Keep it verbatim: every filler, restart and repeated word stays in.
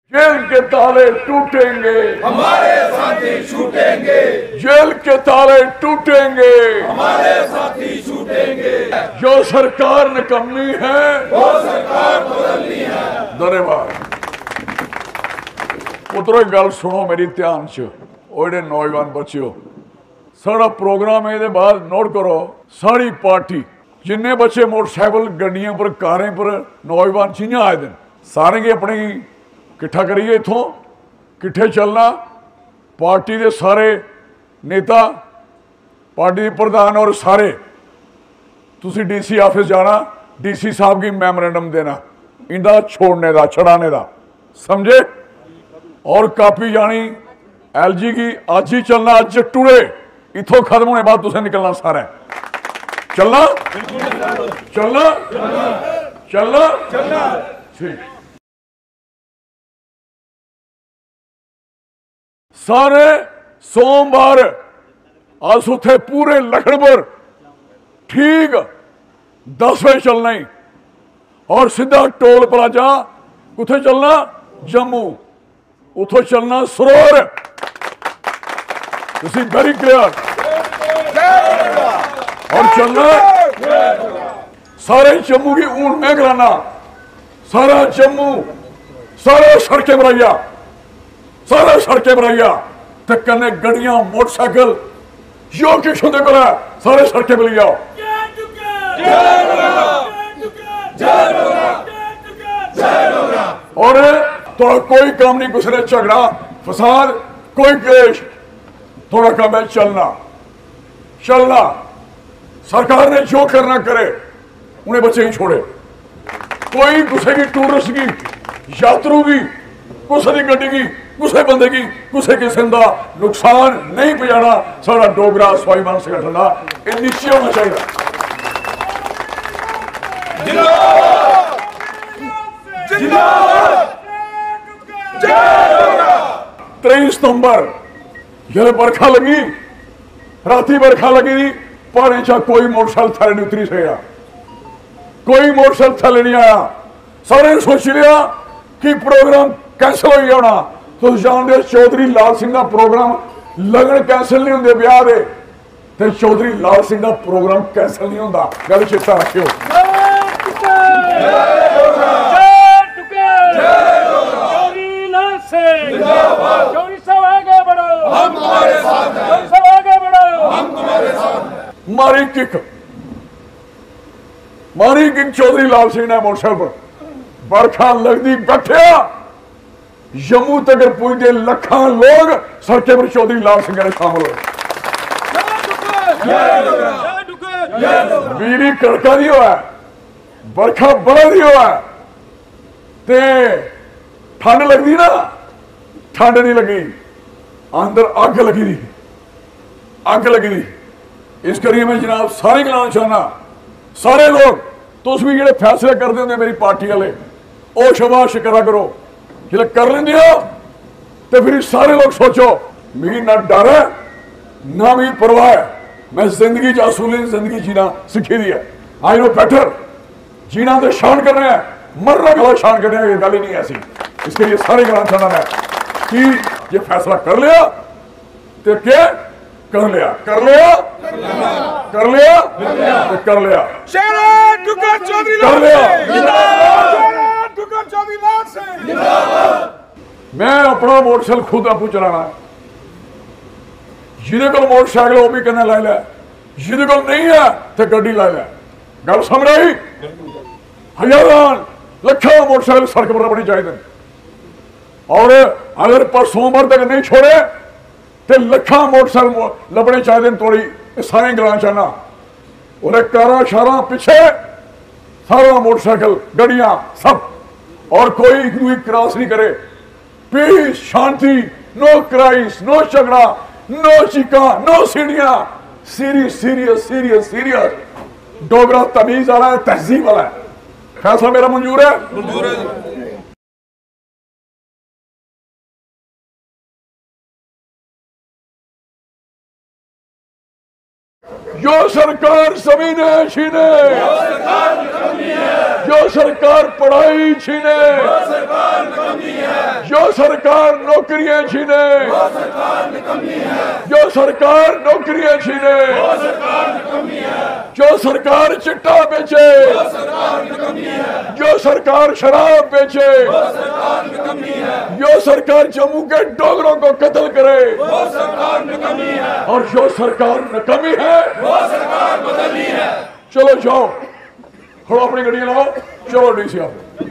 Jail के ताले टूटेंगे, हमारे साथी छूटेंगे। जेल के ताले टूटेंगे, हमारे साथी छूटेंगे। जो सरकार निकम्मी है वो सरकार बदलनी है। धन्यवाद। पुत्रो गल सुनो मेरी ध्यान च, ओड़े नौजवान बच्चियों, साड़ा प्रोग्राम ये बाद नोट करो। सारी पार्टी जिन्ने बच्चे मोटरसाइकिल गड्डियों पर कारें पर नौजवान जियां आए दिन सारे की अपनी किट्ठा करिए, इथों किट्ठे चलना। पार्टी के सारे नेता, पार्टी प्रधान और सारे तुसी डीसी ऑफिस जाना, डीसी साहब की मैमोरेंडम देना इनका छोड़ने का छड़ाने का, समझे। और कापी जानी एलजी की आज ही चलना, अज टूरे इथों खत्म होने बाद तुसें निकलना सारा चलना चलना चलना चलना ठीक। सारे सोमवार अस उथे पूरे लखनपुर ठीक दस बजे चलना ही, और सीधा टोल प्लाजा उथे चलना जम्मू, उथों चलना सरोवर। Very clear. और चलना सारे जम्मू की ऊन में कराना, सारा जम्मू, सारे सड़कें बनाइया, सारे सड़कें बनाइया, ते कन्ने गड्डियां मोटरसाइकिल जो किश होंदे कोल सारे सड़कें पर लियाओ। और थोड़ा कोई काम नहीं, किसी ने झगड़ा फसाद कोई क्लेश, थोड़ा काम है चलना चलना। सरकार ने जो करना करे, उन्हें बच्चे ही छोड़े। कोई किसी की टूरिस्ट की, यात्रु की, किसी की गड्डी की, किसी बंदे की, किसी किस्म का नुकसान नहीं पहुंचाना। सारा डोगरा स्वाभिमान संगठन का यह निश्चय होना चाहिए। तेईस सितंबर जब बरखा लगी, राती बरखा लगी, पहाड़े चा कोई मोटरसाइकिल थले नहीं उतरी सका, कोई मोटरसाइकिल थले नहीं आया। सारे सोच लिया कि प्रोग्राम कैंसिल हो जाना। तो जानते चौधरी लाल सिंह का प्रोग्राम लगन कैंसिल नहीं होंगे, ब्याह दे ते चौधरी लाल सिंह का प्रोग्राम कैंसिल नहीं होता। गल चेता रखियो। मारी किक मारी किक चौधरी लाल सिंह ने मोटरसाइकिल पर, बरखा लगती बैठा, जम्मू तक पुजते लखा लोग सड़कें पर चौधरी लाल सिंह ने शामिल हुए। बिजली कड़का नहीं हुआ, बरखा बड़ा नहीं हुआ, ते ठंड लगती ना, ठंड नहीं लगी, अंदर अग लगी थी, अग लगी थी। इस करिए मैं जनाब सारे गलाना चाहना, सारे लोग तुम भी जो फैसले करते होंगे मेरी पार्टी वाले, वो शबाश करा करो। जो कर लेंगे हो तो फिर सारे लोग सोचो मेरी ना डर है ना मेरी परवाह है, मैं जिंदगी जासूली जिंदगी जीना सीखी दी है। आई नो बेटर, जीना तो शान कर रहे हैं, मरना गला शान कर रहे हैं, ये गल ही नहीं ऐसी। इसके लिए सारे गलाना चाहना मैं कि ये फैसला कर लिया तो क्या कर लिया, कर लिया कर लिया तो कर लिया कर लिया। मैं अपना मोटरसाइकिल खुद आपू चलाना है, जिदे को मोटरसाइकिल वो भी कहना ला लिया, जिदे को नहीं है तो गड्डी ला लिया। गल समझ आई। हजारान लखा मोटरसाइकिल सड़क पर बड़ी चाहिए, और अगर पर सोमवार तक नहीं छोड़े तो लखा मोटरसाइकिल लबने चाहिए थोड़ी। सारे गलाना चाहना और कारा शारा पिछे सारा मोटरसाइकिल गड्डियां सब, और कोई कोई क्रॉस नहीं करे। पीस शांति, नो क्राइस, नो झगड़ा, नो चीका, नो सीढ़ियां। Serious serious serious serious Dogra तमीज वाला है, तहजीब वाला है। फैसला मेरा मंजूर है, मंजूर है। जो सरकार सभी ने छीने, जो जो सरकार पढ़ाई छीने, वो सरकार निकम्मी है। जो सरकार नौकरियां छीने, वो सरकार निकम्मी है। जो सरकार नौकरियां छीने, वो सरकार निकम्मी है। जो सरकार चिट्टा बेचे, वो सरकार निकम्मी है। जो सरकार शराब बेचे, वो सरकार निकम्मी है। जो सरकार जम्मू के डोगरों को कत्ल करे, वो सरकार निकम्मी है। और जो सरकार नकमी है, वो सरकार बदलनी है। चलो जाओ, हम अपनी गड्डियां लाओ, चलो डीसी ऑफिस।